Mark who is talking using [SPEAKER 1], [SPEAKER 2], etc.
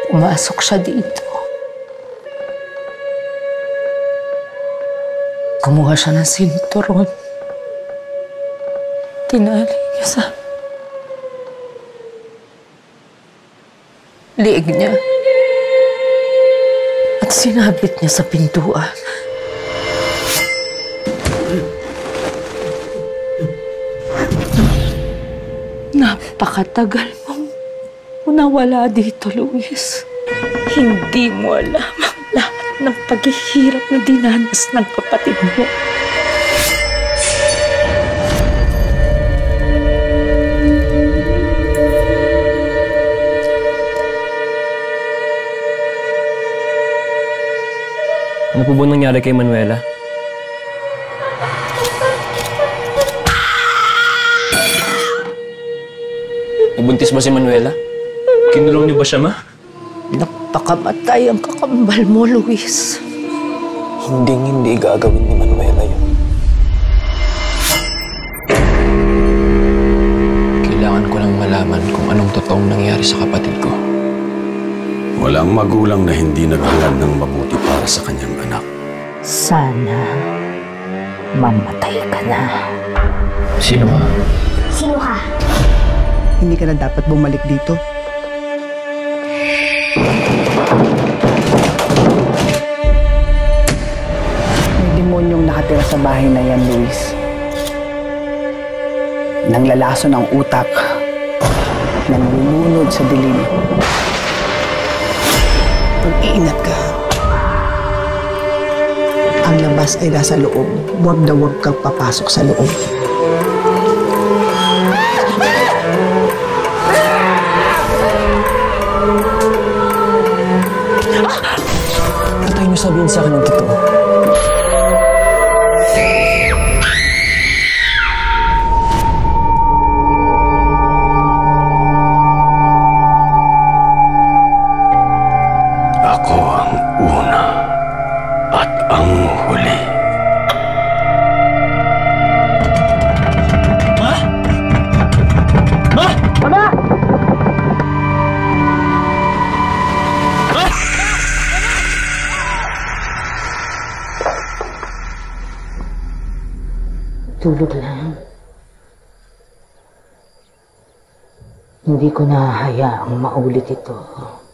[SPEAKER 1] Pumasok siya dito. Kumuha siya ng sinturon. Tinali niya sa liig niya. At sinabit niya sa pintuan. Napakatagal mong nawala dito, Luis. Hindi mo alam ang lahat ng paghihirap na dinanas ng kapatid mo.
[SPEAKER 2] Ano po ba nangyari kay Manuela? Nabuntis ba si Manuela? Kinulong niyo ba siya, Ma?
[SPEAKER 1] Napakamatay ang kakambal mo, Luis.
[SPEAKER 3] Hinding-hindi gagawin ni Manuela yun.
[SPEAKER 2] Kailangan ko lang malaman kung anong totoong nangyari sa kapatid ko.
[SPEAKER 4] Walang magulang na hindi naghangad ng mabuti para sa kanyang anak.
[SPEAKER 1] Sana mamatay ka na.
[SPEAKER 2] Sino ka?
[SPEAKER 5] Sino ka?
[SPEAKER 6] Hindi ka na dapat bumalik dito. May demonyong nakatira sa bahay na yan, Luis. Nanglalaso ng utak. Nanlulunod sa dilim. Pag-iingat ka. Ang labas ay nasa loob. Huwag na huwag kang papasok sa loob.
[SPEAKER 2] Antay niyo sabihin sa akin ang totoo.
[SPEAKER 4] Ako ang una at ang huli.
[SPEAKER 2] Ma! Ma! Mama!
[SPEAKER 1] Tulog lang. Hindi ko nahahayaang maulit ito.